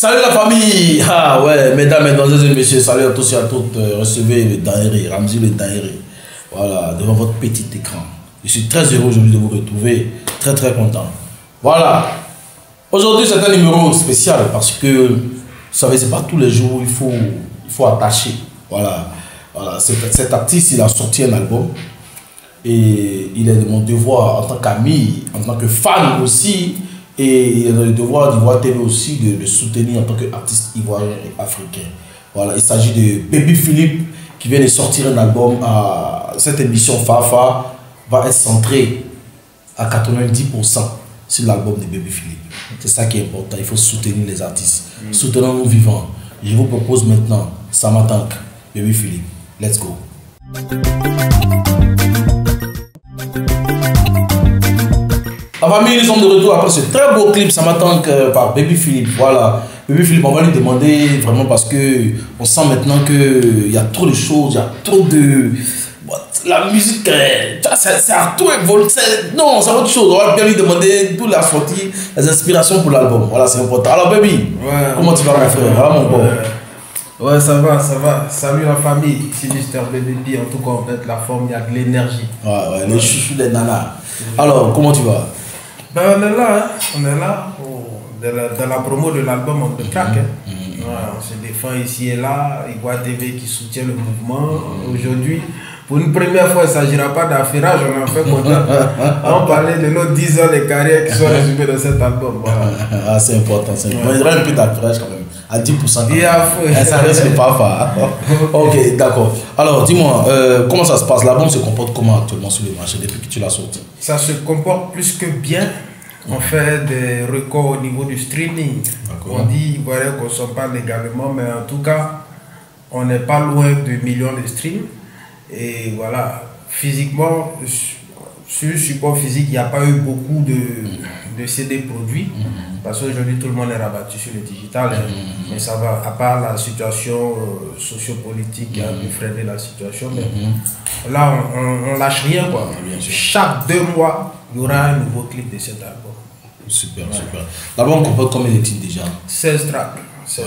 Salut la famille. Ah ouais, mesdames, mesdemoiselles et messieurs, salut à tous et à toutes. Recevez le Daéré, Ramzi le Daéré. Voilà, devant votre petit écran. Je suis très heureux aujourd'hui de vous retrouver. Très très content. Voilà. Aujourd'hui, c'est un numéro spécial parce que, vous savez, c'est pas tous les jours il faut attacher. Voilà. Voilà. Cet artiste, il a sorti un album. Et il est de mon devoir en tant qu'ami, en tant que fan aussi. Et il est de le devoir d'Ivoire TV aussi de le soutenir en tant qu'artiste ivoirien et africain. Voilà, il s'agit de Baby Philippe qui vient de sortir un album. Cette émission Fafa va être centrée à 90% sur l'album de Baby Philippe. C'est ça qui est important, il faut soutenir les artistes. Soutenons-nous vivants. Je vous propose maintenant Samatank, Baby Philippe. Let's go. La famille, nous sommes de retour après ce très beau clip, ça m'attend par Baby Philippe. Voilà, Baby Philippe, on va lui demander vraiment parce que on sent maintenant qu'il y a trop de choses, il y a trop de. La musique, c'est à tout évoluer. Non, c'est autre chose. On va bien lui demander d'où la sortie, les inspirations pour l'album. Voilà, c'est important. Alors, Baby, comment tu vas, mon frère? Voilà, mon bon. Ouais, ça va, ça va. Salut la famille, ici Mr. Baby. En tout cas, on met la forme, il y a de l'énergie. Ouais, les chouchous, les nanas. Alors, comment tu vas? Ben, on est là, hein. On est là. Dans la promo de l'album, on te traque. Ouais, on se défend ici et là. Ivoire TV qui soutient le mouvement. Aujourd'hui, pour une première fois, il ne s'agira pas d'affairage, on en fait content. On parlait de nos 10 ans de carrière qui sont résumés dans cet album. Voilà. Ah, c'est important, c'est important. Il y aura un peu d'affairage quand même. À 10%. Et ça reste le Fafa. Ok, d'accord. Alors, dis-moi, comment ça se passe? L'album se comporte comment actuellement sur le marché depuis que tu l'as sorti? Ça se comporte plus que bien. On fait des records au niveau du streaming. On dit qu'on ne consomme pas légalement, mais en tout cas, on n'est pas loin de millions de streams. Et voilà, physiquement, sur le support physique, il n'y a pas eu beaucoup de CD produits. Parce qu'aujourd'hui, tout le monde est rabattu sur le digital. Mais ça va, à part la situation sociopolitique qui a pu freiner la situation. Mais là, on lâche rien, quoi. Chaque 2 mois, il y aura un nouveau clip de cet album. Super, super. L'album comporte combien de titres déjà? 16 tracks.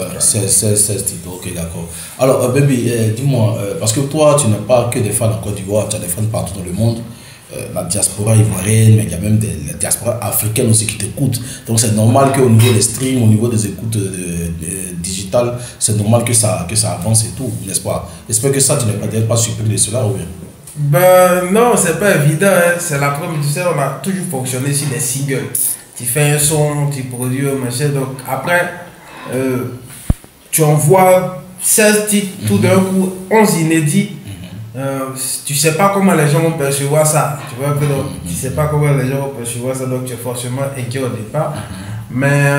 16 titres, ok, d'accord. Alors, Baby, dis-moi, parce que toi, tu n'as pas que des fans en Côte d'Ivoire, tu as des fans partout dans le monde. La diaspora ivoirienne, mais il y a même des diasporas africaines aussi qui t'écoutent. Donc, c'est normal qu'au niveau des streams, au niveau des écoutes digitales, c'est normal que ça avance et tout, n'est-ce pas? J'espère que ça, tu n'es peut-être pas surpris de cela ou bien? Ben non, c'est pas évident. Hein. C'est la première, tu sais, on a toujours fonctionné sur des singles. Tu fais un son, tu produis un machin. Donc après, tu envoies 16 titres tout d'un coup, 11 inédits. Tu sais pas comment les gens vont percevoir ça. Tu vois, tu sais pas comment les gens vont percevoir ça, donc tu es forcément inquiet au départ. Mais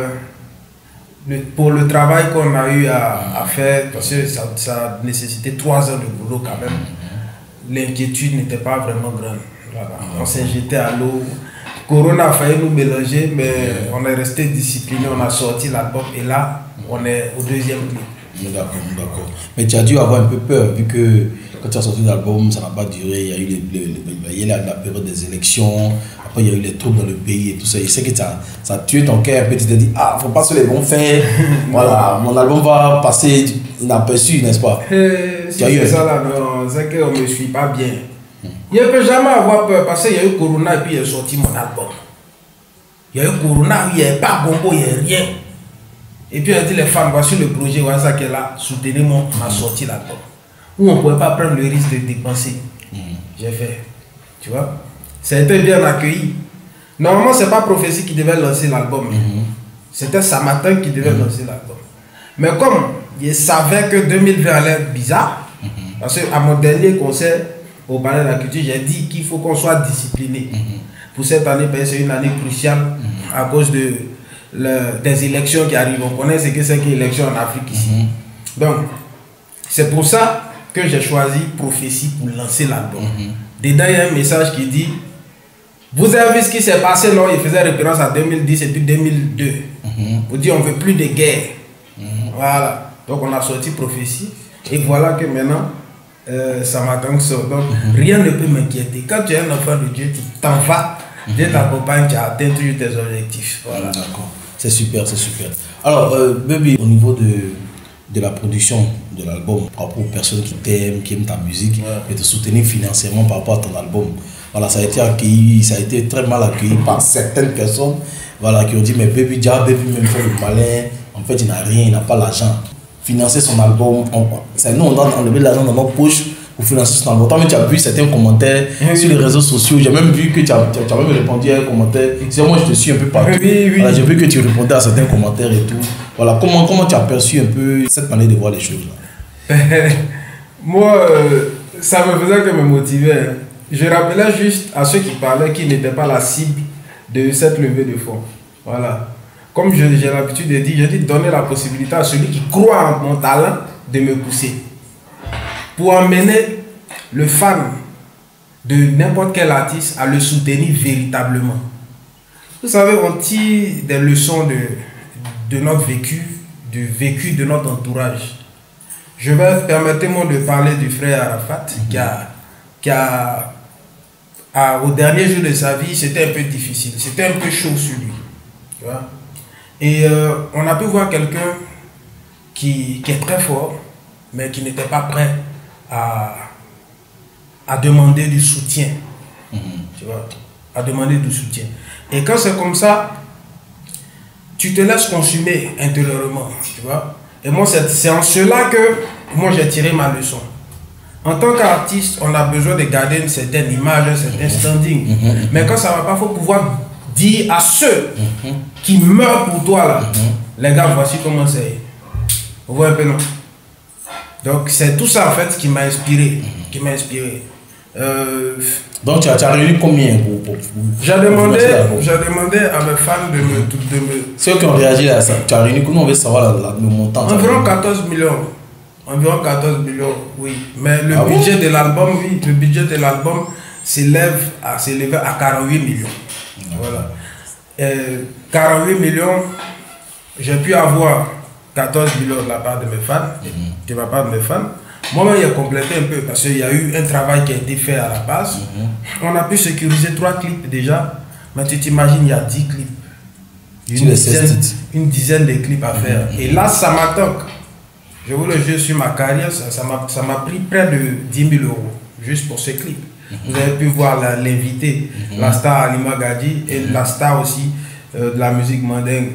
pour le travail qu'on a eu à faire, parce que ça a nécessité 3 ans de boulot quand même, l'inquiétude n'était pas vraiment grande. Voilà. On s'est jeté à l'eau. Corona a failli nous mélanger, mais on est resté discipliné, on a sorti l'album et là, on est au 2e clip. D'accord, d'accord. Mais tu as dû avoir un peu peur, vu que quand tu as sorti l'album, ça n'a pas duré. Il y a eu la période des élections, après il y a eu les troubles dans le pays et tout ça. Je sais que ça a tué ton cœur un peu. Tu t'es dit, ah, faut pas se les bons faire. Voilà, mon album va passer inaperçu, n'est-ce pas? Si c'est ça là, non, c'est qu'on ne me suit pas bien. Je ne peux jamais avoir peur parce qu'il y a eu Corona et puis il a sorti mon album. Il y a eu Corona, il n'y a pas Gombo, il n'y a rien. Et puis on a dit les fans, voici le projet, voilà ça qui est là, soutenez-moi, on a sorti l'album. Où on ne pouvait pas prendre le risque de dépenser. J'ai fait, tu vois. Ça a été bien accueilli. Normalement, ce n'est pas Prophétie qui devait lancer l'album. C'était Samatank qui devait lancer l'album. Mais comme je savais que 2020 allait être bizarre, parce qu'à mon dernier concert, au Palais de la Culture, j'ai dit qu'il faut qu'on soit discipliné. Pour cette année, c'est une année cruciale à cause des élections qui arrivent. On connaît ce que c'est qu'une élection en Afrique ici. Donc, c'est pour ça que j'ai choisi Prophétie pour lancer l'album. Dedans, il y a un message qui dit, vous avez vu ce qui s'est passé, non? Il faisait référence à 2010 et puis 2002. Pour dire, on ne veut plus de guerre. Voilà. Donc, on a sorti Prophétie. Et voilà que maintenant, ça m'attend ça. Donc, rien ne peut m'inquiéter. Quand tu es un enfant de Dieu, tu t'en vas. Dieu t'accompagne, tu as atteint toujours tes objectifs. Voilà. D'accord. C'est super, c'est super. Alors, Baby, au niveau de la production de l'album, par rapport aux personnes qui t'aiment, qui aiment ta musique, et te soutenir financièrement par rapport à ton album, voilà, ça a été accueilli, ça a été très mal accueilli par certaines personnes, voilà, qui ont dit, mais Baby même fait le malin, en fait, il n'a rien, il n'a pas l'argent. Financer son album, nous, on doit enlever l'argent dans nos poches pour financer son album. Toi, tu as vu certains commentaires sur les réseaux sociaux, j'ai même vu que tu as même répondu à un commentaire. Moi, je te suis un peu partout. Oui. Voilà, j'ai vu que tu répondais à certains commentaires et tout. Voilà, comment tu as perçu un peu cette manière de voir les choses là? Moi, ça me faisait que me motiver. Je rappelais juste à ceux qui parlaient qu'ils n'étaient pas la cible de cette levée de fonds. Voilà. Comme j'ai l'habitude de dire, j'ai dit donner la possibilité à celui qui croit en mon talent de me pousser. Pour emmener le fan de n'importe quel artiste à le soutenir véritablement. Vous savez, on tire des leçons de notre vécu, du vécu de notre entourage. Je vais permettez-moi de parler du frère Arafat au dernier jour de sa vie, c'était un peu difficile, c'était un peu chaud sur lui. Tu vois? Et on a pu voir quelqu'un qui est très fort, mais qui n'était pas prêt à demander du soutien. Tu vois, à demander du soutien. Et quand c'est comme ça, tu te laisses consumer intérieurement. Tu vois. Et moi, c'est en cela que moi j'ai tiré ma leçon. En tant qu'artiste, on a besoin de garder une certaine image, un certain standing. Mais quand ça ne va pas, il faut pouvoir dire à ceux qui meurent pour toi là, les gars, voici comment c'est. Vous voyez un peu, non? Donc c'est tout ça en fait qui m'a inspiré. Donc tu as réuni combien pour j'ai demandé à mes fans de me... Ceux qui ont réagi à ça, tu as réuni combien? On veut savoir le montant. Environ 14 millions. Environ 14 millions, oui. Mais le budget de l'album, oui, le budget de l'album s'élève à 48 millions. Voilà. 48 millions, j'ai pu avoir 14 millions de la part de mes fans, de la part de mes fans. Moi-même, il a complété un peu parce qu'il y a eu un travail qui a été fait à la base. On a pu sécuriser 3 clips déjà. Mais tu t'imagines, il y a 10 clips. Une dizaine de clips à faire. Et là, ça m'attend. Je vous le jure, sur ma carrière, ça m'a pris près de 10 000 euros juste pour ce clip. Vous avez pu voir l'invité, la star Alima Gadi et la star aussi de la musique mandingue,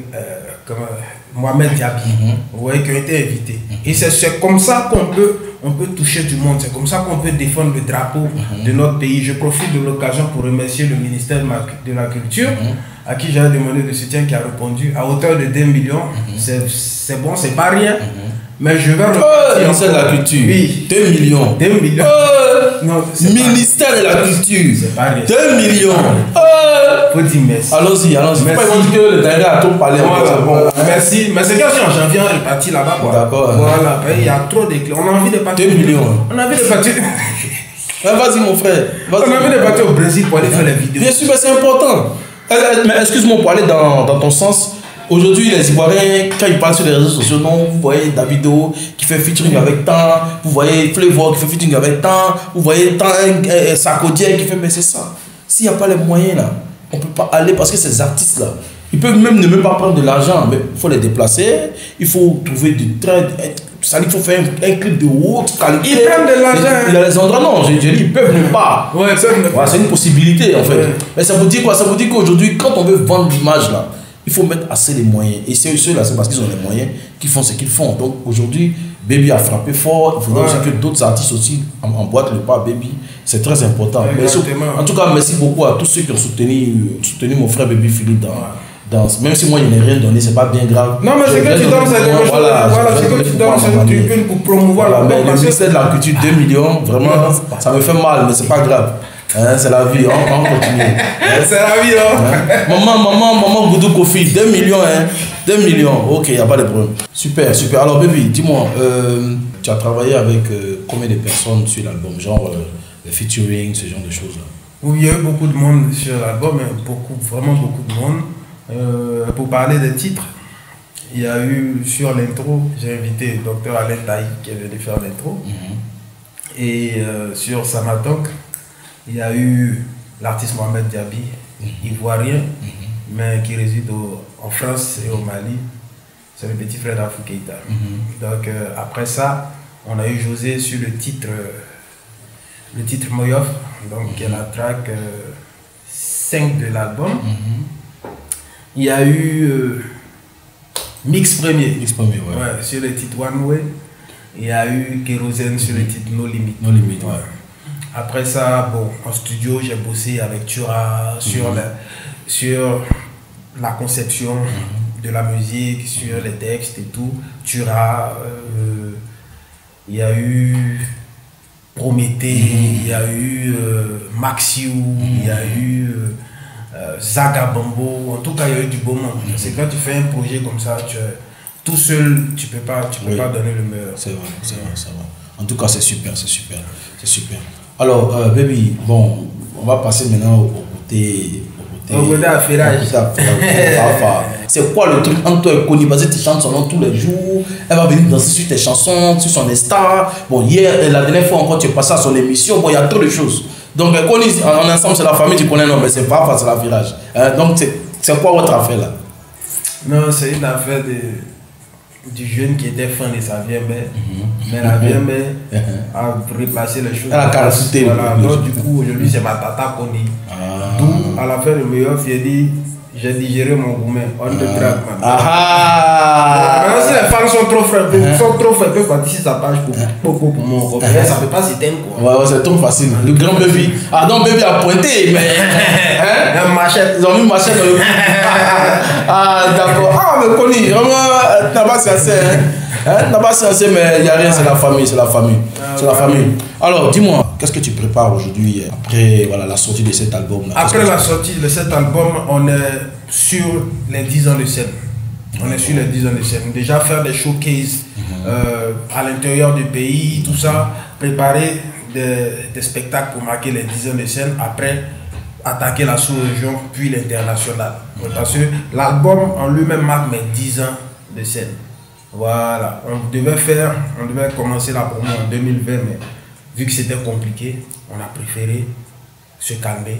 Mohamed Diaby. Vous voyez, qui ont été invités. Et c'est comme ça qu'on peut toucher du monde. C'est comme ça qu'on peut défendre le drapeau de notre pays. Je profite de l'occasion pour remercier le ministère de la Culture, à qui j'ai demandé de soutien, qui a répondu à hauteur de 2 millions. C'est bon, c'est pas rien. Mais je vais le ministère de la Culture. Oui. 2 millions. 2 millions. Non, ministère de la Culture. C'est pas rien. 2 millions. Faut dire merci. Allons-y. Pourquoi ils vont dire que le dernier a trop parlé? Merci. Mais c'est qu'en janvier, on est parti là-bas. D'accord. Voilà. Il y a trop de clients. On a envie de partir. 2 millions. On a envie de partir. Vas-y, mon frère. On a envie de partir au Brésil pour aller faire les vidéos. Bien sûr, mais c'est important. Mais excuse-moi pour aller dans ton sens. Aujourd'hui, les Ivoiriens, quand ils parlent sur les réseaux sociaux, non, vous voyez Davido qui fait featuring avec tant, vous voyez Flavor qui fait featuring avec tant, vous voyez tant Sarkodie qui fait, mais c'est ça. S'il n'y a pas les moyens là, on ne peut pas aller parce que ces artistes là, ils peuvent ne pas prendre de l'argent, mais il faut les déplacer, il faut trouver du train, il faut faire un clip de haute qualité. Ils prennent de l'argent. Il y a les endroits, non, je dis, ils peuvent ne pas. Ouais, c'est une possibilité en fait. Ouais. Mais ça vous dit quoi? Ça vous dit qu'aujourd'hui, quand on veut vendre l'image là, il faut mettre assez les moyens. Et ceux-là, c'est parce qu'ils ont les moyens qu'ils font ce qu'ils font. Donc aujourd'hui, Baby a frappé fort. Il faudrait aussi que d'autres artistes aussi emboîtent le pas Baby. C'est très important. En tout cas, merci beaucoup à tous ceux qui ont soutenu mon frère Baby Philippe même si moi je n'ai rien donné, c'est pas bien grave. Non, mais c'est que tu donnes cette chose. Voilà, c'est que tu donnes cette tribune pour promouvoir la mais le ministère de la Culture, 2 millions, vraiment, ça me fait mal, mais c'est pas grave. C'est la vie, on continue. C'est la vie, hein. Maman Goudou Kofi, 2 millions, 2 millions. Ok, il n'y a pas de problème. Super. Alors, Baby, dis-moi, tu as travaillé avec combien de personnes sur l'album? Genre, le featuring, ce genre de choses-là? Oui, il y a eu beaucoup de monde sur l'album, vraiment beaucoup de monde. Pour parler des titres, il y a eu sur l'intro, j'ai invité le Dr Alain Taï qui est venu faire l'intro. Et sur Samatok, il y a eu l'artiste Mohamed Diaby, ivoirien, mais qui réside en France et au Mali. C'est le petit frère d'Afou Keïta. Donc après ça, on a eu José sur le titre Moyof, donc qui est la track 5 de l'album. Il y a eu Mix Premier, ouais, sur le titre One Way. Il y a eu Kérosène sur le titre No Limit. No Limit, ouais. Après ça, bon, en studio, j'ai bossé avec Tura sur la conception de la musique, sur les textes et tout. Tura, il y a eu Prométhée, il y a eu Maxiou, il y a eu Zaga Bambo. En tout cas, il y a eu du beau monde. C'est quand tu fais un projet comme ça, tout seul, tu peux pas donner le meilleur. C'est vrai, c'est vrai, c'est vrai. En tout cas, c'est super, c'est super, c'est super. Alors, baby, bon, on va passer maintenant au côté affairage. C'est quoi le truc entre toi et Connie? Parce que tu chantes son nom tous les jours. Elle va venir danser sur tes chansons, sur son Insta. Bon, hier, la dernière fois encore, tu es passé à son émission. Bon, il y a trop de choses. Donc, Connie, en ensemble, c'est la famille, tu connais, non, mais c'est pas face à l'affairage. Donc, c'est quoi votre affaire là? Non, c'est une affaire du jeune qui était fan de sa vieille mère. Mais la vieille mère a replacé les choses. Elle a caracité. Voilà. Donc, du coup, aujourd'hui, c'est ma tata Connie. D'où, à la fin de meilleur, il a dit j'ai digéré mon gourmet. On te traque, man. Maintenant, si les fans sont trop frais, ils peuvent participer sa page pour mon mais ça ne peut pas s'éteindre, quoi. Ouais, c'est trop facile. Le grand baby. Ah, donc, baby a pointé, mais. Un machette. Ils ont mis machette dans le. Ah, d'accord. Ah, mais Connie, vraiment, Naba, c'est assez. Naba, c'est assez, mais il n'y a rien, c'est la famille, c'est la famille. C'est la famille. Alors, dis-moi, qu'est-ce que tu prépares aujourd'hui après voilà, la sortie de cet album là? Après la sortie de cet album, on est sur les 10 ans de scène. On est sur les 10 ans de scène. Déjà faire des showcases à l'intérieur du pays, tout ça. Préparer des spectacles pour marquer les 10 ans de scène. Après, attaquer la sous-région, puis l'international. Parce que l'album en lui-même marque mes 10 ans de scène. Voilà. On devait commencer la promo en 2020, mais vu que c'était compliqué, on a préféré se calmer.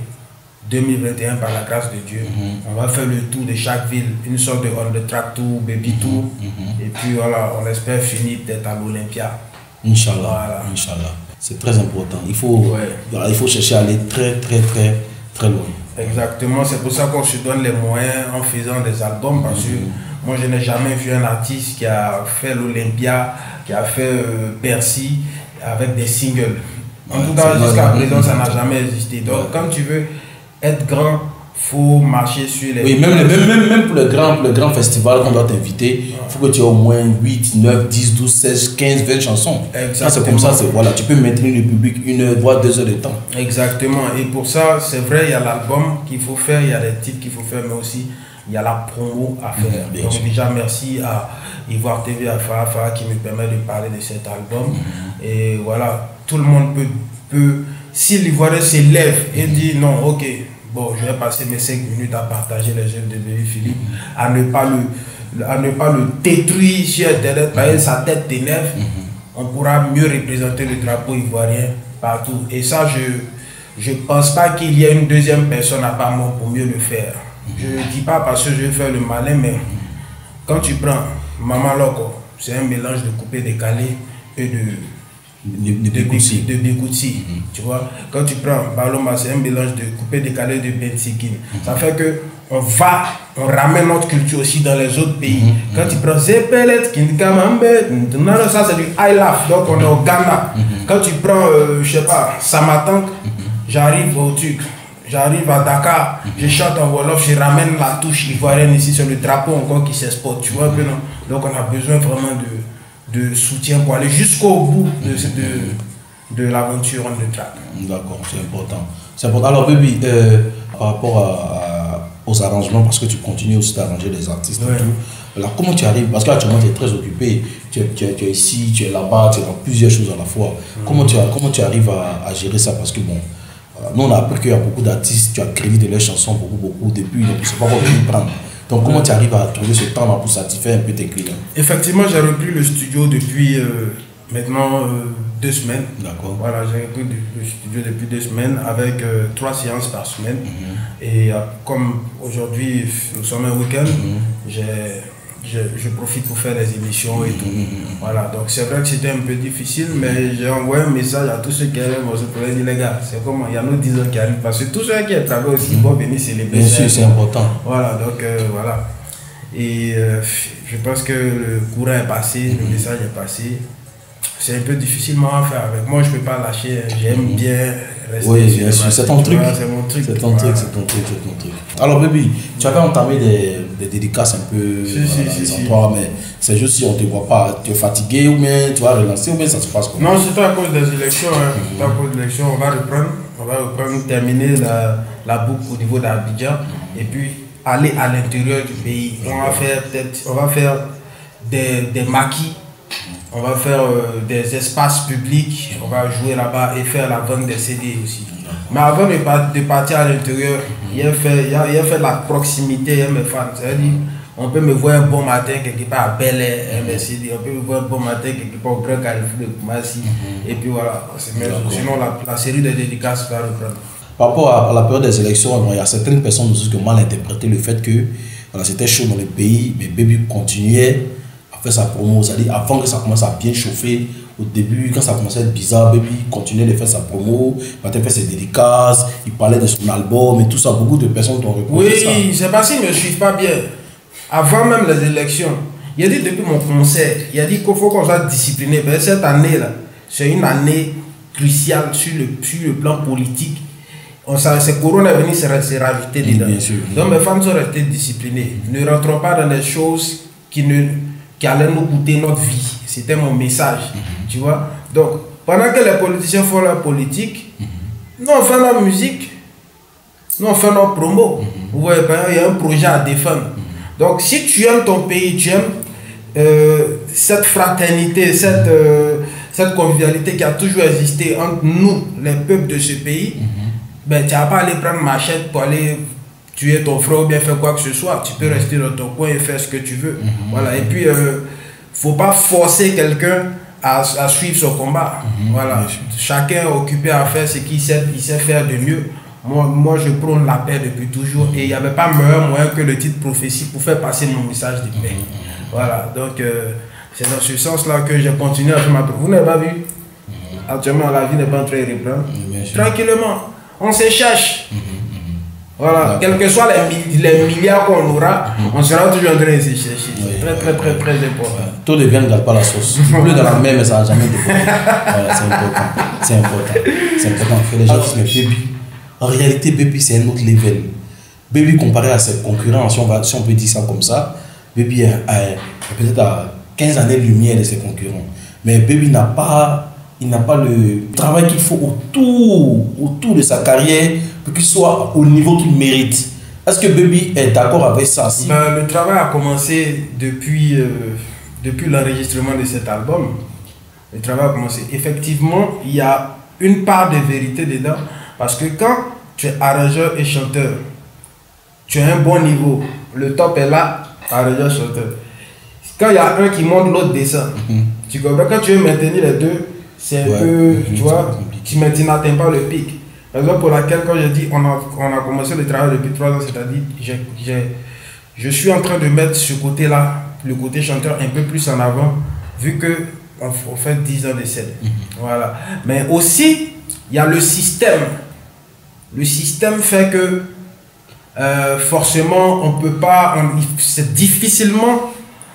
2021, par la grâce de Dieu, on va faire le tour de chaque ville, une sorte de on the track tour, baby tour, et puis voilà, on espère finir peut-être à l'Olympia. Inch'Allah, voilà. Inch'Allah. C'est très important. Il faut chercher à aller très, très, très, très loin. Exactement, c'est pour ça qu'on se donne les moyens en faisant des albums, parce que moi je n'ai jamais vu un artiste qui a fait l'Olympia, qui a fait Bercy avec des singles. En tout cas, jusqu'à présent, ça n'a jamais existé. Donc, quand tu veux être grand, faut marcher sur les... Oui, même pour le grand festival qu'on doit t'inviter, il faut que tu aies au moins 8, 9, 10, 12, 16, 15, 20 chansons. C'est comme ça, voilà, tu peux maintenir le public 1 heure, voire 2 heures de temps. Exactement. Et pour ça, c'est vrai, il y a l'album qu'il faut faire, il y a les titres qu'il faut faire, mais aussi, il y a la promo à faire. Donc déjà, merci à Ivoire TV, à Fafa, qui me permet de parler de cet album. Et voilà, tout le monde peut si l'Ivoirien s'élève et dit non, ok, bon, je vais passer mes 5 minutes à partager les œuvres de Baby Philippe, à ne pas le détruire sur Internet, parce que sa tête t'énerve, on pourra mieux représenter le drapeau ivoirien partout. Et ça, je ne pense pas qu'il y ait une deuxième personne à part moi pour mieux le faire. Je ne dis pas parce que je vais faire le malin, mais quand tu prends Maman Loco, c'est un mélange de coupé-décalé et de Bikoutsi, tu vois. Quand tu prends Baloma, c'est un mélange de coupé-décalé de Bensikin. Ça fait que on ramène notre culture aussi dans les autres pays. Quand tu prends Zepelet, Kinkamambe, ça c'est du high life, donc on est au Ghana. Quand tu prends, je sais pas, Samatank, j'arrive au truc. J'arrive à Dakar, je chante en Wolof, je ramène la touche ivoirienne ici sur le drapeau encore qui s'exporte, tu vois un peu, non? Donc on a besoin vraiment de soutien pour aller jusqu'au bout de l'aventure on the track. D'accord, c'est important. C'est important. Alors, baby, par rapport aux arrangements, parce que tu continues aussi d'arranger les artistes et tout, alors comment tu arrives? Parce qu'actuellement tu es très occupé, tu es ici, tu es là-bas, tu es dans plusieurs choses à la fois. Comment tu arrives à gérer ça? Parce que bon, nous on a appris qu'il y a beaucoup d'artistes, tu as créé de leurs chansons beaucoup depuis, donc je ne sais pas comment tu prendre. Donc comment tu arrives à trouver ce temps-là pour satisfaire un peu tes clients? Effectivement, j'ai repris le studio depuis maintenant 2 semaines. D'accord. Voilà, j'ai repris le studio depuis 2 semaines avec 3 séances par semaine. Et comme aujourd'hui nous sommes un week-end, je profite pour faire des émissions et tout. Voilà, donc c'est vrai que c'était un peu difficile, mais j'ai envoyé un message à tous ceux qui aiment ce projet. Dit les gars, c'est comment il y a nos 10 ans qui arrivent, parce que tous ceux qui travaillent aussi vont venir célébrer. Bien sûr, c'est important. Voilà, donc voilà. Et je pense que le courant est passé, le message est passé. C'est un peu difficilement à faire avec moi, je ne peux pas lâcher, j'aime bien rester. Oui, bien sûr, c'est ton truc. C'est mon truc. C'est ton truc, c'est ton truc, c'est ton truc. Alors, baby, tu avais entamé des dédicaces un peu dans les endroits, mais c'est juste si on ne te voit pas, tu es fatigué ou bien tu vas relancer ou bien ça se passe comment? Non, c'est pas à cause des élections. C'est à cause des élections, on va reprendre, terminer la boucle au niveau d'Abidjan et puis aller à l'intérieur du pays. On va faire des maquis. On va faire des espaces publics, on va jouer là-bas et faire la vente des CD aussi. Mais avant de partir à l'intérieur, il y a fait la proximité, il y a mes fans. C'est-à-dire, on peut me voir un bon matin quelque part à Bel Air, on peut me voir un bon matin quelque part au Grand Carrefour de Koumassi. Et puis voilà, sinon la série de dédicaces va reprendre. Par rapport à la période des élections, il y a certaines personnes aussi qui ont mal interprété le fait que voilà, c'était chaud dans le pays, mais Baby continuait faire sa promo, c'est-à-dire avant que ça commence à bien chauffer, au début, quand ça commençait à être bizarre, Baby continuait de faire sa promo, il partait faire ses dédicaces, il parlait de son album et tout ça, beaucoup de personnes t'ont répondu ça. Oui, c'est parce qu'ils ne me suivent pas bien. Avant même les élections, il a dit depuis mon concert, il a dit qu'il faut qu'on soit discipliné. Ben, cette année-là, c'est une année cruciale sur le plan politique. C'est Corona est venu se rajouter dedans. Bien sûr. Donc mes fans sont restés disciplinés. Ne rentrons pas dans des choses qui allaient nous coûter notre vie. C'était mon message. Tu vois? Donc, pendant que les politiciens font leur politique, nous on fait notre musique, nous on fait notre promo. Vous voyez, il y a un projet à défendre. Donc, si tu aimes ton pays, tu aimes cette fraternité, cette convivialité qui a toujours existé entre nous, les peuples de ce pays, ben, tu n'as pas à aller prendre machette pour aller tuer ton frère ou bien faire quoi que ce soit. Tu peux rester dans ton coin et faire ce que tu veux. Voilà. Et puis, faut pas forcer quelqu'un à suivre son combat. Voilà. Chacun est occupé à faire ce qu'il sait faire de mieux. Moi, je prône la paix depuis toujours et il n'y avait pas meilleur moyen que le titre prophétie pour faire passer mon message de paix. Voilà. Donc, c'est dans ce sens-là que j'ai continué à faire ma... Vous n'avez pas vu? Actuellement, la vie n'est pas en train de reprendre. Tranquillement. On se cherche. Voilà, quels que soient les milliards qu'on aura, on sera toujours en train de se chercher. C'est très important. Tout devient ne garde pas la sauce. Plus dans la mer, mais ça n'a jamais dépendé. Voilà, c'est important. C'est important. C'est important. Les gens disent, mais Baby, en réalité, Baby, c'est un autre level. Baby, comparé à ses concurrents, si on peut dire ça comme ça, Baby est peut-être à 15 années-lumière de ses concurrents. Mais Baby n'a pas le travail qu'il faut autour de sa carrière pour qu'il soit au niveau qu'il mérite. Est-ce que Baby est d'accord avec ça? Ben, le travail a commencé depuis l'enregistrement de cet album. Le travail a commencé. Effectivement, il y a une part de vérité dedans. Parce que quand tu es arrangeur et chanteur, tu as un bon niveau. Le top est là, arrangeur, chanteur. Quand il y a un qui monte, l'autre descend. Tu comprends? Quand tu veux maintenir les deux, c'est un peu, tu vois, tu n'atteins pas le pic. Raison pour laquelle, quand je dis on a commencé le travail depuis 3 ans, c'est-à-dire je suis en train de mettre ce côté-là, le côté chanteur, un peu plus en avant, vu qu'on fait 10 ans de scène. Voilà. Mais aussi, il y a le système. Le système fait que forcément, on peut pas, c'est difficilement,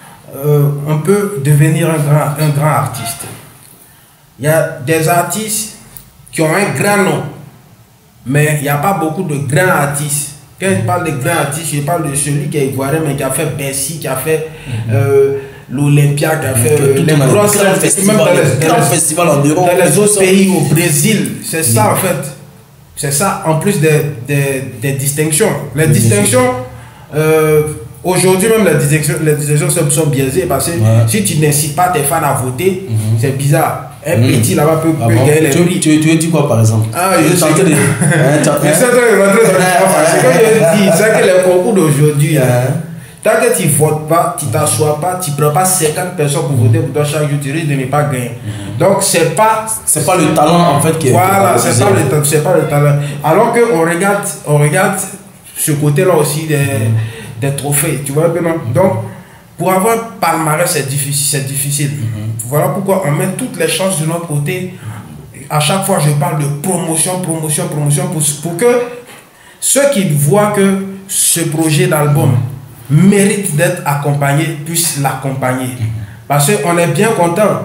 on peut devenir un grand artiste. Il y a des artistes qui ont un grand nom. Mais il n'y a pas beaucoup de grands artistes. Quand je parle de grands artistes, je parle de celui qui est ivoirien, mais qui a fait Bercy, qui a fait l'Olympia, qui a fait les grands festivals en Europe. Dans les autres pays, au Brésil. C'est ça en fait. C'est ça, en plus des distinctions. Les distinctions, aujourd'hui même, les distinctions sont biaisées parce que si tu n'incites pas tes fans à voter, c'est bizarre. Un petit là-bas peut gagner les prix. Tu dis quoi par exemple? Je suis en train de rentrer dans le parce que je dis, c'est que les concours d'aujourd'hui, Tant que tu ne votes pas, tu ne t'assois pas, tu ne prends pas 50 personnes pour voter pour toi chaque jour, tu risques de ne pas gagner. Donc, c'est pas le talent en fait qui est. Voilà, c'est pas le talent. Alors qu'on regarde ce côté-là aussi des trophées, tu vois un peu, non? Donc, pour avoir palmarès, c'est difficile. Voilà pourquoi on met toutes les chances de notre côté. À chaque fois, je parle de promotion pour que ceux qui voient que ce projet d'album mérite d'être accompagné puissent l'accompagner. Parce qu'on est bien content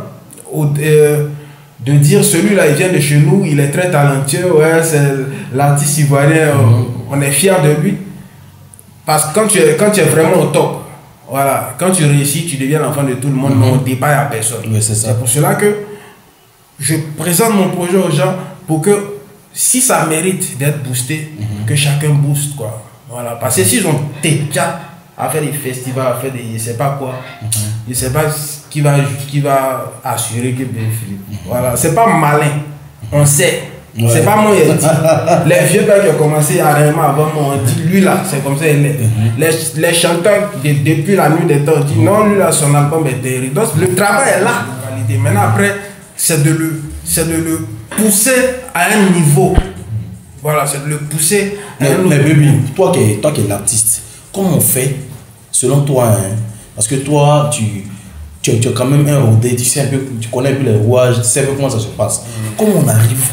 de dire celui-là, il vient de chez nous, il est très talentueux, ouais, c'est l'artiste ivoirien, on est fiers de lui. Parce que quand tu es vraiment au top, voilà, quand tu réussis, tu deviens l'enfant de tout le monde, mais on ne dépasse à personne. Oui, c'est pour cela que je présente mon projet aux gens pour que si ça mérite d'être boosté, que chacun booste, quoi. Voilà, parce que s'ils ont déjà à faire des festivals, à faire des je ne sais pas quoi, je ne sais pas qui va assurer que voilà, c'est pas malin, on sait. Ouais. C'est pas moi qui ai dit. Les vieux pères qui ont commencé à réellement avant moi ont dit lui là, c'est comme ça il est. Les chanteurs depuis la nuit des temps ont dit non, lui là, son album est terrible. Donc le travail est là en réalité. Maintenant après, c'est de le pousser à un niveau. Voilà, c'est de le pousser à un niveau. Mais baby, toi qui es l'artiste, comment on fait selon toi, hein? Parce que toi, tu es quand même un rodé, tu sais un peu, tu connais un peu les rouages, tu sais un peu comment ça se passe. Comment on arrive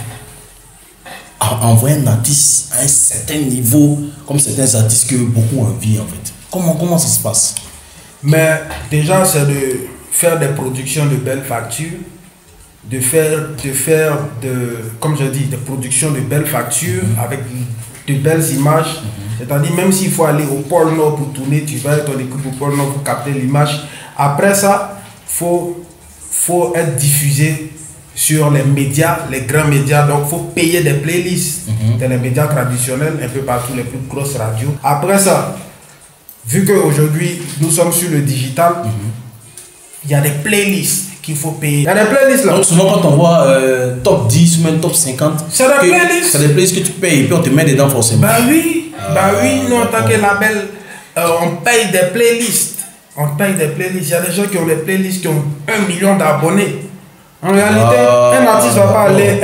à envoyer un artiste à un certain niveau, comme certains artistes que beaucoup envient en fait? Comment ça se passe? Mais déjà, c'est de faire des productions de belles factures, de faire comme je dis, des productions de belles factures avec de belles images. C'est-à-dire, même s'il faut aller au pôle Nord pour tourner, tu vas être ton équipe au pôle Nord pour capter l'image. Après ça, faut être diffusé sur les médias, les grands médias. Donc, il faut payer des playlists dans les médias traditionnels, un peu partout, les plus grosses radios. Après ça, vu qu'aujourd'hui, nous sommes sur le digital, il y a des playlists qu'il faut payer. Il y a des playlists là. Donc, souvent, quand on voit top 10 ou même top 50, c'est des playlists. C'est des playlists que tu payes et puis on te met dedans forcément. Bah oui, non, tant que label, on paye des playlists. On paye des playlists. Il y a des gens qui ont des playlists qui ont 1 million d'abonnés. En réalité, un artiste va pas aller,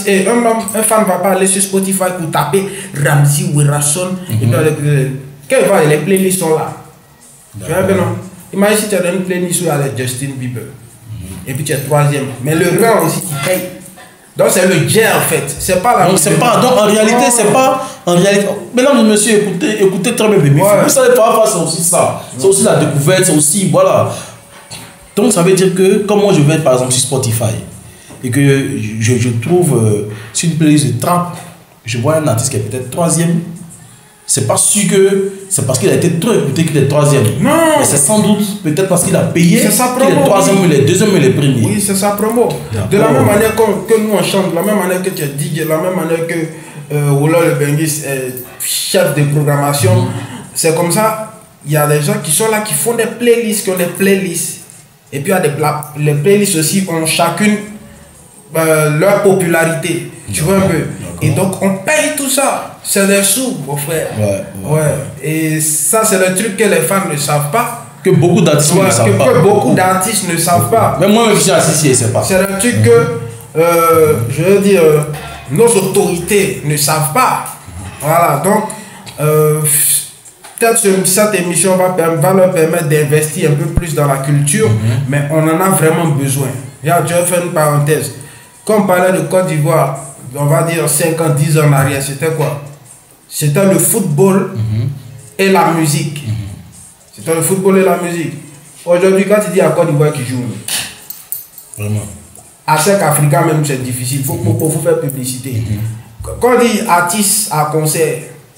un fan va pas aller sur Spotify pour taper Ramzy ou Rasson. Et puis, quand il va, les playlists sont là. Tu vois bien, non? Imagine si tu as une playlist où il y a Justin Bieber. Et puis tu es troisième. Mais le rang aussi qui paye. Donc c'est le jet en fait. C'est pas la. Donc c'est pas. Donc en réalité, c'est pas. En réalité. Mesdames et messieurs, écoutez très bien, bébé. Vous savez pas, c'est aussi ça. C'est aussi la découverte, c'est aussi. Voilà. Donc ça veut dire que, comme moi je vais être par exemple sur Spotify, et que je trouve sur une playlist de trap, je vois un artiste qui est peut-être troisième, c'est pas sûr que c'est parce qu'il a été trop écouté qu'il est troisième. Non. Mais c'est sans doute peut-être parce qu'il a payé qu'il est troisième, ou les deuxième, ou les premiers. Oui, c'est sa promo. De la même manière que nous on chante, de la même manière que tu es DJ, de la même manière que Oula le Bengis est chef de programmation, c'est comme ça. Il y a des gens qui sont là, qui font des playlists, qui ont des playlists. Et puis il y a les playlists aussi ont chacune leur popularité. Tu vois un peu. Et donc on paye tout ça. C'est des sous, mon frère. Ouais. Et ça, c'est le truc que les fans ne savent pas. Que beaucoup d'artistes ne savent pas. Que beaucoup d'artistes ne savent pas. Même moi, je suis assis, je ne sais pas. C'est le truc que, je veux dire, nos autorités ne savent pas. Voilà. Donc, peut-être que cette émission va leur permettre d'investir un peu plus dans la culture, mais on en a vraiment besoin. Regarde, je vais faire une parenthèse. Quand on parlait de Côte d'Ivoire, on va dire 5 ans, 10 ans en arrière, c'était quoi? C'était le football et la musique. C'était le football et la musique. Aujourd'hui, quand tu dis à Côte d'Ivoire qui joue, vraiment. À 5 Africains même, c'est difficile. Il faut faire publicité. Quand on dit artistes à concert,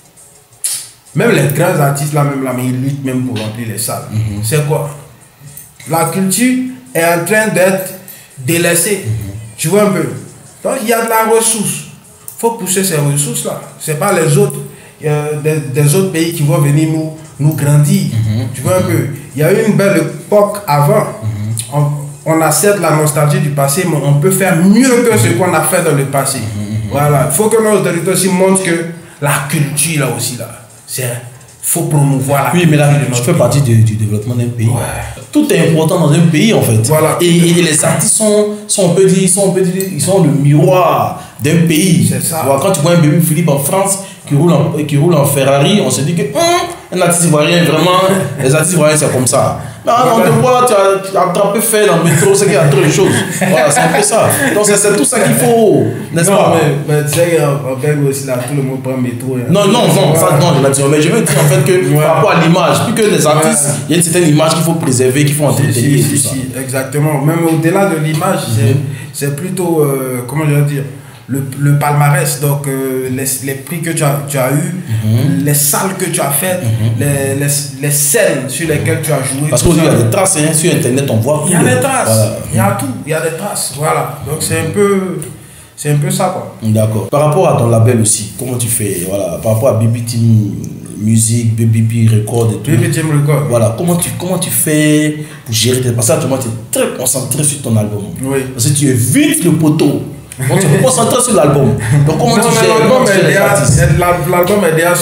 même les grands artistes là, mais ils luttent même pour remplir les salles. C'est quoi? La culture est en train d'être délaissée. Tu vois un peu? Donc il y a de la ressource. Il faut pousser ces ressources-là. Ce n'est pas les autres, des autres pays qui vont venir nous grandir. Tu vois un peu? Il y a eu une belle époque avant. On a certes la nostalgie du passé, mais on peut faire mieux que ce qu'on a fait dans le passé. Voilà. Il faut que nos autorités aussi montrent que la culture là aussi là. faut promouvoir la Oui, mais là, culture de je notre fais pays. partie du développement d'un pays. Ouais. Tout est important dans un pays, en fait. Voilà. Et les artistes on peut dire, ils sont le miroir d'un pays. C'est ça. Voilà, quand tu vois un bébé Philippe en France qui roule en Ferrari, on se dit que un artiste ivoirien, vraiment, les artistes ivoiriens, c'est comme ça. Mais on te voit, tu as attrapé fait dans le métro, c'est qu'il y a trop de choses. Voilà, c'est un peu ça. Donc c'est tout ça qu'il faut, n'est-ce pas? Mais tu sais, en Belgique aussi, là, tout le monde prend le métro. Hein. Non, ça, non, mais je veux dire en fait que par rapport à l'image, plus que les artistes, il y a une certaine image qu'il faut préserver, qu'il faut entretenir. Si, exactement. Même au-delà de l'image, c'est plutôt, comment je veux dire, le palmarès, donc les prix que tu as eu, les salles que tu as faites, les scènes sur lesquelles tu as joué. Parce qu'il y a des traces, hein, sur Internet, on voit. Il y a des traces, voilà. il y a tout, il y a des traces, voilà. Donc c'est un peu ça, quoi. D'accord. Par rapport à ton label aussi, comment tu fais, voilà, par rapport à BB Team Music, BB Record et tout. BB Team Record. Voilà, comment tu fais pour gérer tes... Parce que actuellement, tu es très concentré sur ton album. Oui. Parce que tu évites le poteau. Donc tu es concentré sur l'album. Donc comment tu gères l'album est déjà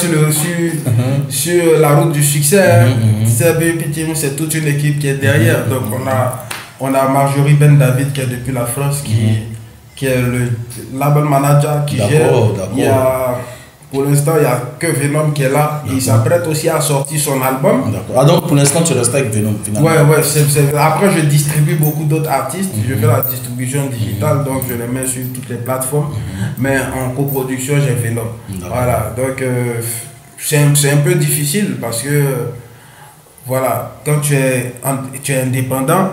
sur la route du succès. BB Team, c'est toute une équipe qui est derrière. Donc on a Marjorie Ben David qui est depuis la France, qui est le label manager qui gère. Il y a, pour l'instant, il n'y a que Venom qui est là. Et il s'apprête aussi à sortir son album. D'accord. Ah, donc pour l'instant, tu restes avec Venom finalement. Ouais. Après, je distribue beaucoup d'autres artistes. Je fais la distribution digitale, donc je les mets sur toutes les plateformes. Mais en coproduction, j'ai Venom. Voilà. Donc, c'est un peu difficile parce que, voilà, quand tu es indépendant,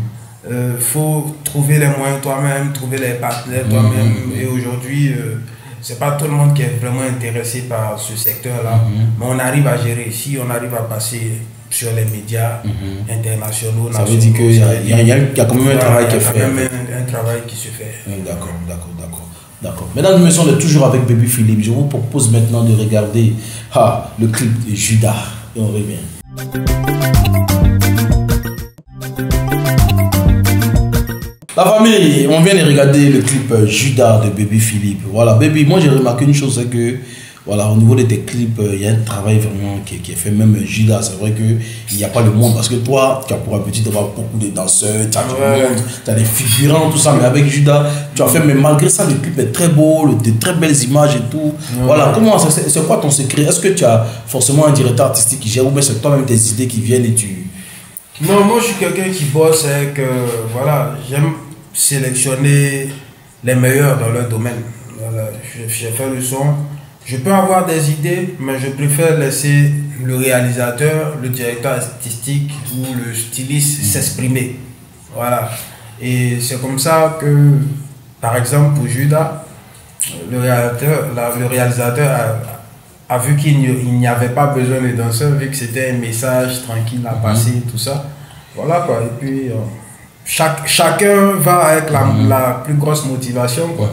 faut trouver les moyens toi-même, trouver les partenaires toi-même. Et aujourd'hui, c'est pas tout le monde qui est vraiment intéressé par ce secteur-là. Mais on arrive à gérer ici, on arrive à passer sur les médias internationaux. Ça veut dire qu'il y a quand même un travail qui est fait. Il y a quand même un travail qui se fait. D'accord. Mesdames et messieurs, on est toujours avec Baby Philippe. Je vous propose maintenant de regarder le clip de Judas. Et on revient. La famille, on vient de regarder le clip Judas de Baby Philippe. Voilà, Baby, moi j'ai remarqué une chose, c'est que voilà, au niveau de tes clips, il y a un travail vraiment qui est fait. Même Judas, c'est vrai qu'il n'y a pas le monde. Parce que toi, tu as pour habitude d'avoir beaucoup de danseurs, tu as du monde, tu as des figurants, tout ça. Mais avec Judas, tu as fait, mais malgré ça, le clip est très beau, de très belles images et tout. Voilà, comment c'est quoi ton secret? Est-ce que tu as forcément un directeur artistique qui gère ou bien c'est toi-même tes idées qui viennent et tu... Non, moi je suis quelqu'un qui bosse avec, voilà, j'aime sélectionner les meilleurs dans leur domaine. Voilà, j'ai fait le son. Je peux avoir des idées, mais je préfère laisser le réalisateur, le directeur artistique ou le styliste s'exprimer. Voilà. Et c'est comme ça que, par exemple, pour Judas, le réalisateur a vu qu'il n'y avait pas besoin de danseurs, vu que c'était un message tranquille à passer, tout ça. Voilà quoi. Et puis, chacun va avec la plus grosse motivation, quoi.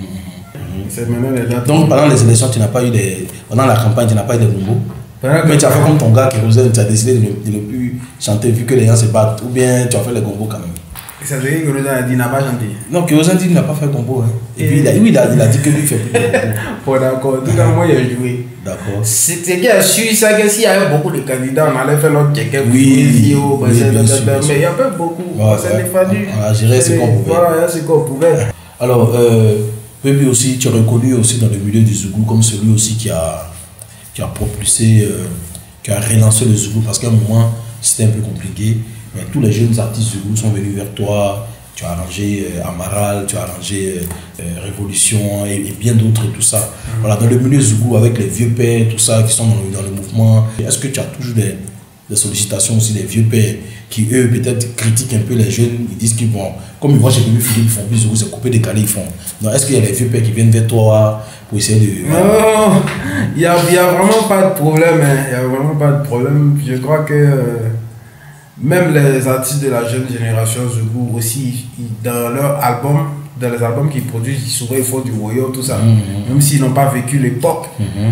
Donc pendant les élections, pendant la campagne, tu n'as pas eu de gombos. Mais tu as fait comme ton gars Kérosène, tu as décidé de ne plus chanter vu que les gens se battent. Ou bien tu as fait les gombos quand même. Ça veut dire que Kérosène a dit qu'il n'a pas chanté. Non, Kérosène dit qu'il n'a pas fait gombo. Hein. Et puis il a dit que lui il fait plus de gombo. Bon, d'accord. En tout cas, moi j'ai joué. D'accord. C'était bien sûr, ça que s'il y avait beaucoup de candidats, on allait faire notre check. Oui, mais il y avait beaucoup. Ça n'est pas dû. On a géré ce qu'on pouvait. Voilà, ce qu'on pouvait. Alors, Baby aussi, tu es reconnu aussi dans le milieu du Zougou comme celui aussi qui a propulsé, qui a relancé le Zougou parce qu'à un moment c'était un peu compliqué. Mais tous les jeunes artistes Zougou sont venus vers toi. Tu as arrangé Amaral, tu as arrangé Révolution et bien d'autres, tout ça. Voilà, dans le milieu Zougou avec les vieux pères, tout ça, qui sont dans le mouvement. Est-ce que tu as toujours des sollicitations aussi des vieux pères qui eux peut-être critiquent un peu les jeunes, ils disent qu'ils vont, comme ils voient chez Baby Philippe, ils font plus, c'est coupé décalé, ils font. Donc est-ce qu'il y a des vieux pères qui viennent vers toi pour essayer de... Non, il n'y a vraiment pas de problème, hein. Il n'y a vraiment pas de problème. Je crois que même les artistes de la jeune génération Zougou aussi, dans leurs albums, dans les albums qu'ils produisent, souvent ils font du voyeur, tout ça. Même s'ils n'ont pas vécu l'époque.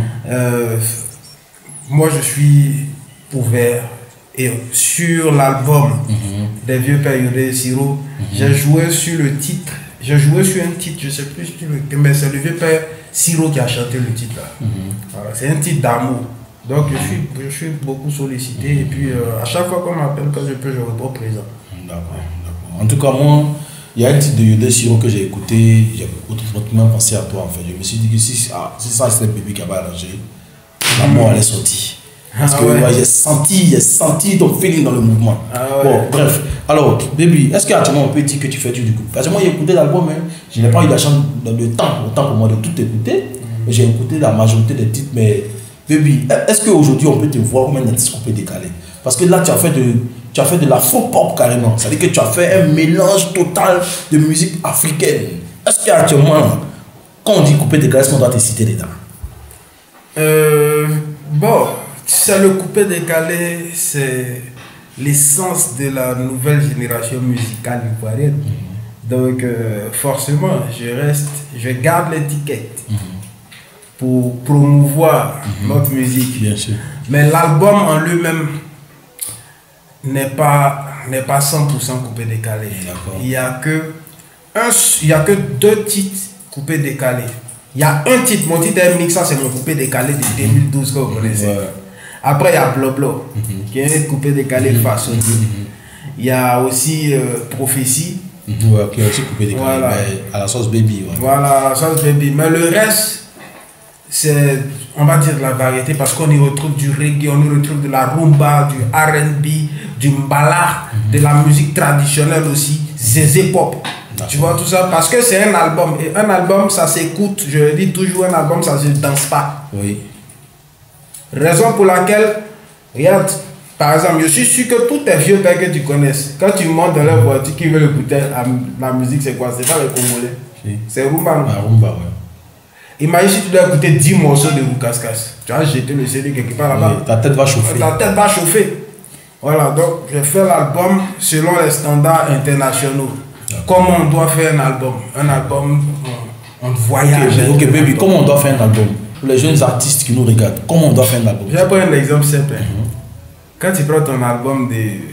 Moi je suis ouvert. Et sur l'album des vieux périodes Siro, j'ai joué sur le titre. J'ai joué sur un titre, je ne sais plus, mais c'est le vieux père Siro qui a chanté le titre là. Voilà, c'est un titre d'amour. Donc je suis beaucoup sollicité et puis à chaque fois qu'on m'appelle, quand je peux, je réponds présent. D'accord, d'accord. En tout cas, moi, il y a un titre de Yodé Siro que j'ai écouté, j'ai automatiquement pensé à toi en fait. Je me suis dit que si ça c'était le bébé qui avait arrangé, la mort allait sortir. Parce que j'ai senti ton feeling dans le mouvement. Bon, bref. Alors, baby, est-ce qu'actuellement on peut dire que tu fais du coup? Parce que moi j'ai écouté l'album, hein. Je n'ai pas eu la chance autant pour moi de tout écouter. J'ai écouté la majorité des titres, mais baby, est-ce qu'aujourd'hui on peut te voir comme un artiste qu'on peut décaler? Parce que là tu as fait de la faux pop carrément. C'est-à-dire que tu as fait un mélange total de musique africaine. Est-ce qu'actuellement, quand on dit coupé décalé, est-ce qu'on doit te citer dedans? Bon, c'est le coupé décalé, c'est l'essence de la nouvelle génération musicale ivoirienne. Donc forcément, je garde l'étiquette pour promouvoir notre musique. Bien sûr. Mais l'album en lui-même n'est pas 100% coupé décalé. Il y a que 2 titres coupés décalés. Il y a un titre, mon titre est mix, ça c'est mon coupé décalé de 2012 que vous connaissez. Après il y a Bloblo, qui est un coupé décalé façonné. Il y a aussi Prophétie. Qui est aussi coupé décalé, voilà. Mais à la sauce baby. Ouais. Voilà, à la sauce baby. Mais le reste, c'est, on va dire, de la variété parce qu'on y retrouve du reggae, on y retrouve de la rumba, du R&B, du mbala, de la musique traditionnelle aussi, zézé pop. Tu vois tout ça parce que c'est un album et un album ça s'écoute, je le dis toujours, un album ça se danse pas. Oui. Raison pour laquelle, regarde, par exemple, je suis sûr que tous tes vieux pères que tu connaisses, quand tu montes dans leur voiture, qui veulent écouter la musique, c'est quoi? C'est pas les Congolais. Oui. C'est rumba. La rumba, ouais. Imagine si tu dois écouter 10 morceaux de Roukas-Kas. Tu vas jeter le CD quelque part là-bas. Oui, ta tête va chauffer. Ta tête va chauffer. Voilà, donc je fais l'album selon les standards internationaux. Comment on doit faire un album? Un album, on voyage. Ok, baby, comment on doit faire un album? Pour les jeunes artistes qui nous regardent, comment on doit faire un album? Je vais prendre un exemple simple. Quand tu prends ton album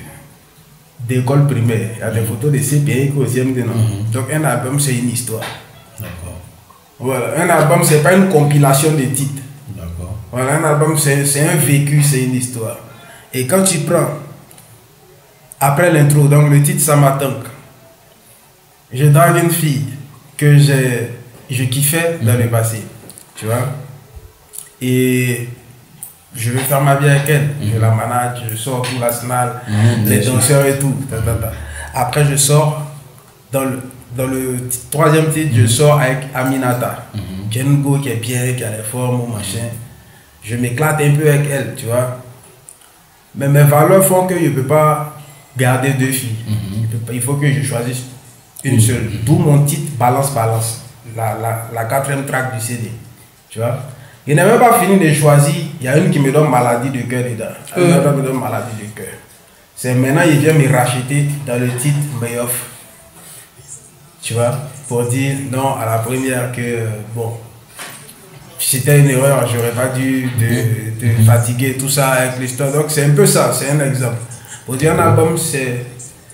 d'école primaire, il y a des photos de CPI qui aussi dedans. Donc un album, c'est une histoire. D'accord. Voilà, un album, c'est pas une compilation de titres. D'accord. Voilà, un album, c'est un vécu, c'est une histoire. Et quand tu prends, après l'intro, donc le titre Samatank, je drague une fille que je kiffais dans le passé, tu vois. Et je vais faire ma vie avec elle. Je la manage, je sors tout l'arsenal, les danseurs et tout. Après, je sors dans le 3e titre, je sors avec Aminata. Qui est une go qui est bien, qui a les formes, machin. Je m'éclate un peu avec elle, tu vois. Mais mes valeurs font que je ne peux pas garder 2 filles. Il faut que je choisisse une seule. D'où mon titre Balance Balance, la 4e track du CD. Tu vois. Je n'ai même pas fini de choisir. Il y a une qui me donne maladie de cœur dedans. Une autre me donne maladie de cœur. C'est maintenant il vient me racheter dans le titre Mayoff. Tu vois. Pour dire non à la première que bon. C'était une erreur, j'aurais pas dû te fatiguer tout ça avec l'histoire. Donc c'est un peu ça, c'est un exemple. Pour dire un album, c'est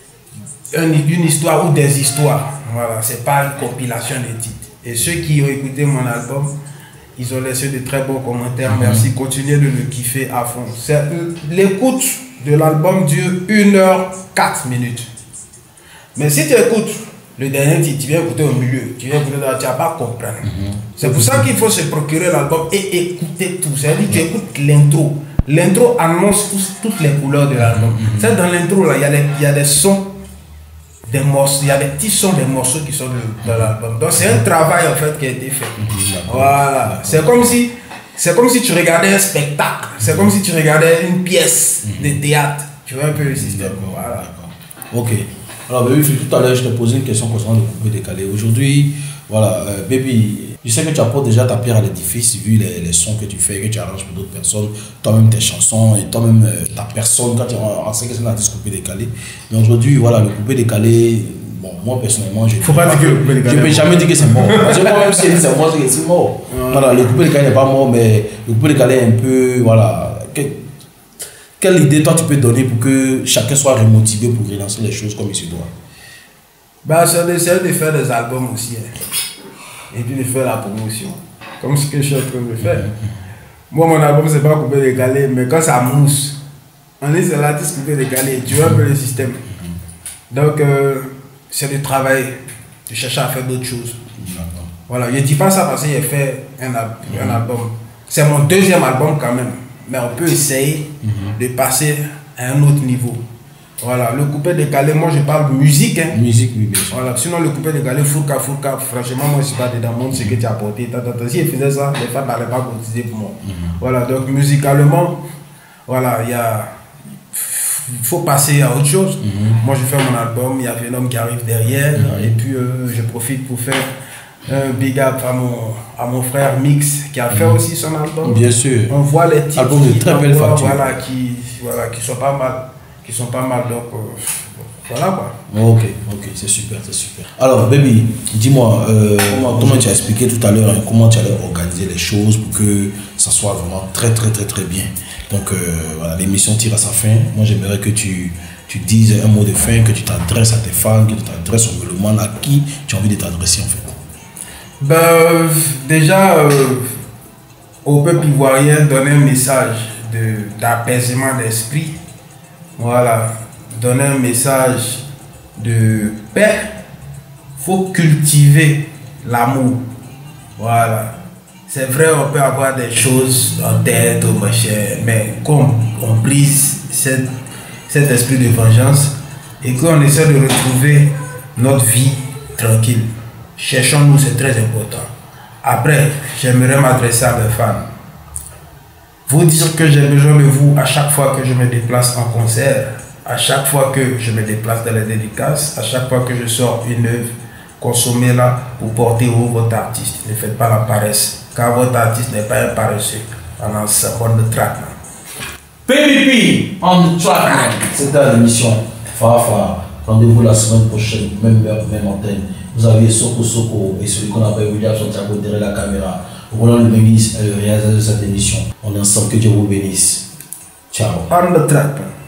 une histoire ou des histoires. Voilà, c'est pas une compilation de titres. Et ceux qui ont écouté mon album, ils ont laissé de très bons commentaires. Merci, continuez de le kiffer à fond. L'écoute de l'album dure 1h04. Mais si tu écoutes le dernier titre, tu viens écouter au milieu, tu vas pas comprendre. C'est pour ça qu'il faut se procurer l'album et écouter tout. C'est-à-dire que tu écoutes l'intro. L'intro annonce toutes les couleurs de l'album. C'est dans l'intro, là, il y a des sons, des morceaux, il y a des petits sons des morceaux qui sont dans l'album. Donc c'est un travail en fait qui a été fait. Voilà. C'est comme si tu regardais un spectacle. C'est comme si tu regardais une pièce de théâtre. Tu vois un peu le système. Voilà. Ok. Alors, baby, tout à l'heure, je te posais une question concernant le coupé décalé. Aujourd'hui, voilà, baby, je sais que tu apportes déjà ta pierre à l'édifice, vu les sons que tu fais, que tu arranges pour d'autres personnes, toi-même tes chansons et toi-même ta personne, quand tu sais que c'est un artiste coupé décalé. Mais aujourd'hui, voilà, le coupé décalé, bon, moi personnellement, je ne peux jamais dire que c'est mort. Parce que moi-même, si c'est mort, c'est mort. Voilà, le coupé décalé n'est pas mort, mais le coupé décalé est un peu, voilà. Quelle idée toi tu peux donner pour que chacun soit remotivé pour relancer les choses comme il se doit? Bah, c'est d'essayer de faire des albums aussi. Et puis de faire la promotion. Comme ce que je suis en train de faire. Moi, mon album, c'est pas coupé décalé, mais quand ça mousse, on est sur l'artiste coupé décalé. Tu vois un peu le système. Donc, c'est de travailler, de chercher à faire d'autres choses. Voilà, je ne dis pas ça parce que j'ai fait un album. C'est mon deuxième album quand même. Mais on peut essayer de passer à un autre niveau. Voilà, le coupé décalé, moi je parle musique. Hein. Musique, oui, bien sûr. Voilà, sinon le coupé décalé, Fourka, franchement, moi je ne suis pas dedans, monde ce que tu as apporté. Si je faisais ça, les femmes n'allaient pas cotiser pour moi. Voilà, donc musicalement, voilà, il faut passer à autre chose. Moi je fais mon album, il y a un homme qui arrive derrière, et puis je profite pour faire un big up à mon frère Mix qui a fait aussi son album. Bien sûr. On voit les titres album de très belle facture. Qui sont pas mal. Donc voilà quoi. Ok, c'est super. Alors baby, dis-moi, comment tu as expliqué tout à l'heure, comment tu allais organiser les choses pour que ça soit vraiment très bien. Donc voilà, l'émission tire à sa fin. Moi j'aimerais que tu dises un mot de fin, que tu t'adresses à tes fans, que tu t'adresses aux mélomanes, à qui tu as envie de t'adresser en fait. Déjà au peuple ivoirien, donner un message d'apaisement d'esprit. Voilà, donner un message de paix. Faut cultiver l'amour. Voilà. C'est vrai, on peut avoir des choses en tête ou machin, mais comme on brise cet esprit de vengeance et qu'on essaie de retrouver notre vie tranquille, cherchons-nous, c'est très important. Après, j'aimerais m'adresser à mes fans. Vous dire que j'ai besoin de vous à chaque fois que je me déplace en concert, à chaque fois que je me déplace dans les dédicaces, à chaque fois que je sors une œuvre, consommez-la pour porter haut votre artiste. Ne faites pas la paresse, car votre artiste n'est pas un paresseux. On the track. PPP on the track. C'était l'émission Farafara. Rendez-vous la semaine prochaine, même heure, même antenne. Vous avez Soko et celui qu'on appelle William Santiago derrière la caméra. Roland le ministre et le réalisateur de cette émission. On est ensemble, que Dieu vous bénisse. Ciao. On the track.